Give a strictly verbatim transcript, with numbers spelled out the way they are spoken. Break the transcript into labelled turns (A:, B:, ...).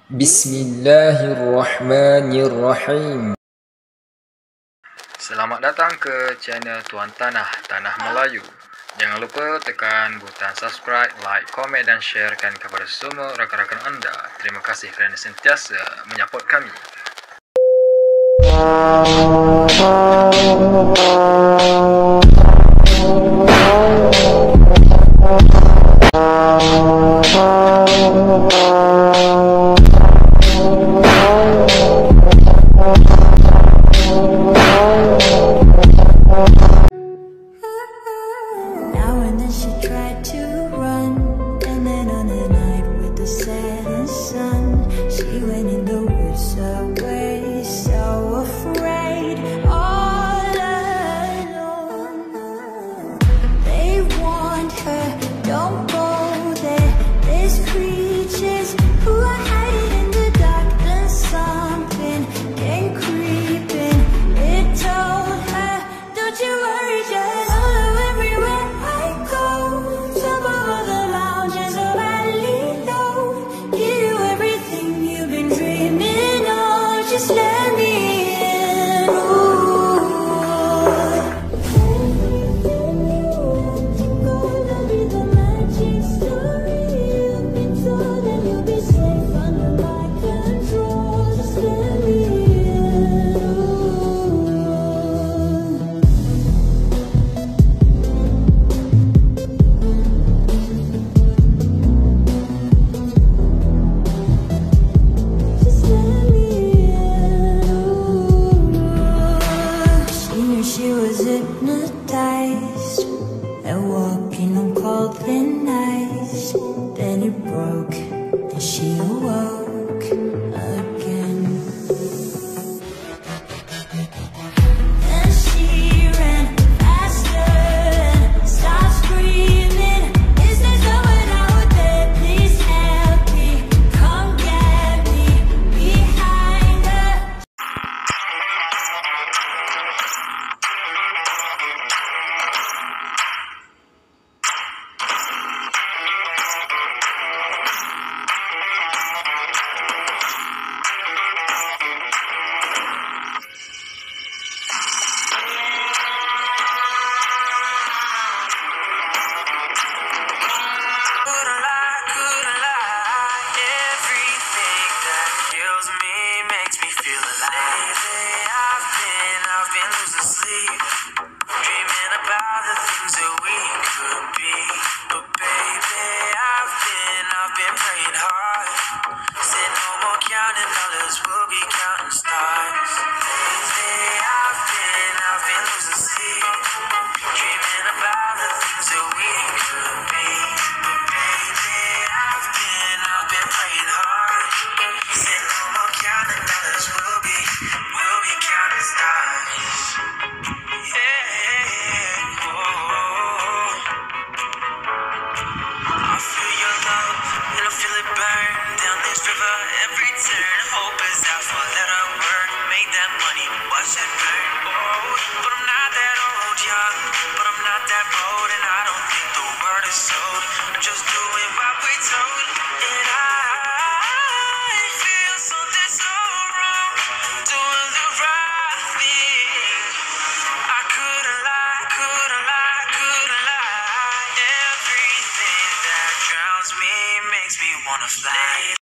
A: Bismillahirrahmanirrahim.
B: Selamat datang ke channel Tuan Tanah, Tanah Melayu. Jangan lupa tekan butang subscribe, like, komen dan sharekan kepada semua rakan-rakan anda. Terima kasih kerana sentiasa menyaport kami.
C: Now and then she tried to run, and then on a night with the setting sun, she went in the woods away, so afraid, all alone. They warned her, don't go there, there's creatures who are hiding in the dark. There's something came creeping, it told her, don't you worry, just follow everywhere I go. Some of the lounges are valley low, give you everything you've been dreaming of, just let me in. Ooh. Gonna be the magic story you've been told, and you'll be safe under my control, just let me in. Just let me in. She knew she was hypnotized and walking on cold thin ice. Then it broke and she awoke again. Then she ran faster and started screaming, is there someone out there? Please help me, come get me. Behind her,
D: Couldn't lie, couldn't lie. Everything that kills me makes me feel alive. Lately I've been, I've been losing sleep, dreaming about the things that we could be. But baby, I've been, I've been praying hard. Said no more counting dollars, we'll be counting stars. Lately I've been, I've been losing sleep, dreaming about the things that we could be. But baby, I've been, I've been praying hard. Said no more counting dollars, we'll be, we'll be counting stars. Yeah, oh. I feel your love and I feel it burn down this river. Every turn, hope is out for let her work. Make that money, watch it burn. Oh, but I'm not that old, young, but I'm not that bold, and I don't think the word is sold. I'm just doing what we told, and I feel something so wrong, doing the right thing. I couldn't lie, couldn't lie, couldn't lie. Everything that drowns me makes me wanna fly.